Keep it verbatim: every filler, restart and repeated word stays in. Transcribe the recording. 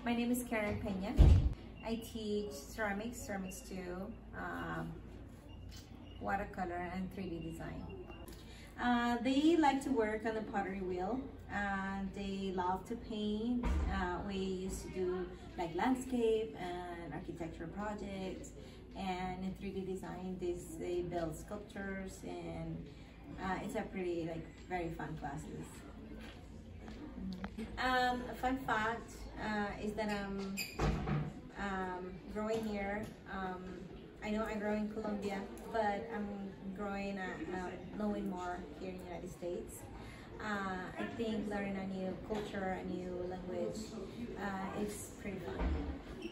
My name is Karen Peña. I teach ceramics, ceramics two, um, watercolor, and three D design. Uh, they like to work on the pottery wheel. Uh, they love to paint. Uh, we used to do like landscape and architecture projects. And in three D design, this, they build sculptures, and uh, it's a pretty like very fun classes. Um, a fun fact uh, is that I'm um, growing here. Um, I know I grow in Colombia, but I'm growing, uh, uh, knowing more here in the United States. Uh, I think learning a new culture, a new language, uh, is pretty fun.